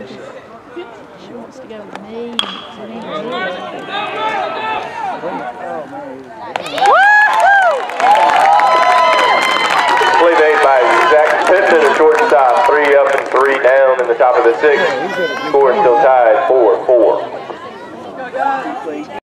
She wants to go with me. Play made by Zach Pittman, a shortstop, 3 up and 3 down in the top of the 6th. Score still tied 4-4.